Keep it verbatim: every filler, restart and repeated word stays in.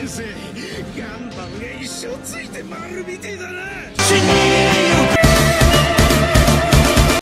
生ガンバンが一生ついて回るみてえだな。 信